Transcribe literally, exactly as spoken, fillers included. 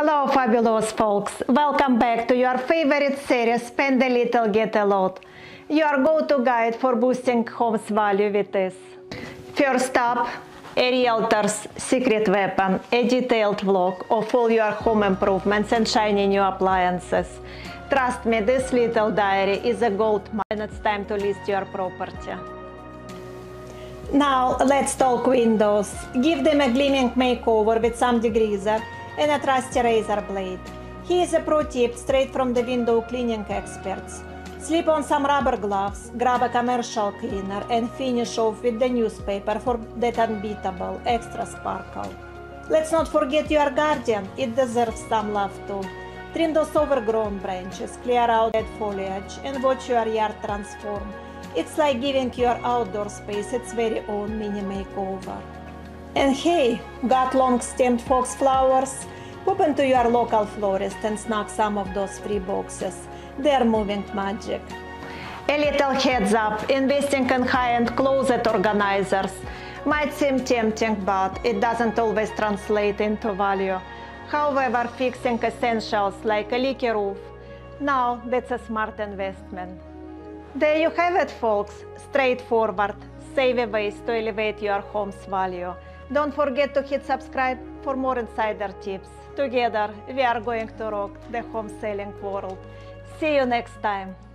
Hello, fabulous folks! Welcome back to your favorite series, Spend a Little, Get a Lot, your go-to guide for boosting home's value with this. First up, a realtor's secret weapon, a detailed vlog of all your home improvements and shiny new appliances. Trust me, this little diary is a gold mine and it's time to list your property. Now let's talk windows. Give them a gleaming makeover with some degreaser and a trusty razor blade. Here's a pro tip straight from the window cleaning experts. Slip on some rubber gloves, grab a commercial cleaner and finish off with the newspaper for that unbeatable extra sparkle. Let's not forget your garden, it deserves some love too. Trim those overgrown branches, clear out dead foliage and watch your yard transform. It's like giving your outdoor space its very own mini makeover. And hey, got long-stemmed foxflowers? Pop into your local florist and snag some of those free boxes. They're moving magic. A little heads up, investing in high-end closet organizers might seem tempting, but it doesn't always translate into value. However, fixing essentials like a leaky roof, now that's a smart investment. There you have it, folks. Straightforward, savvy ways to elevate your home's value. Don't forget to hit subscribe for more insider tips. Together, we are going to rock the home selling world. See you next time.